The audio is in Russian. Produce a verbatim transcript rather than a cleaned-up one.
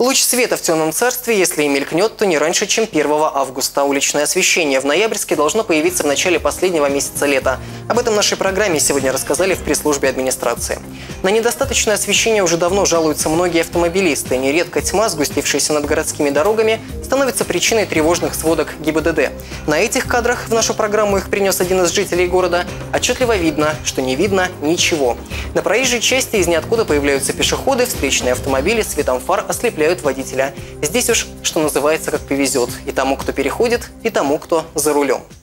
Луч света в темном царстве, если и мелькнет, то не раньше, чем первого августа. Уличное освещение в Ноябрьске должно появиться в начале последнего месяца лета. Об этом в нашей программе сегодня рассказали в пресс-службе администрации. На недостаточное освещение уже давно жалуются многие автомобилисты. Нередко тьма, сгустившаяся над городскими дорогами, становится причиной тревожных сводок ГИБДД. На этих кадрах, в нашу программу их принес один из жителей города, отчетливо видно, что не видно ничего. На проезжей части из ниоткуда появляются пешеходы, встречные автомобили светом фар ослепляют водителя. Здесь уж, что называется, как повезет. И тому, кто переходит, и тому, кто за рулем.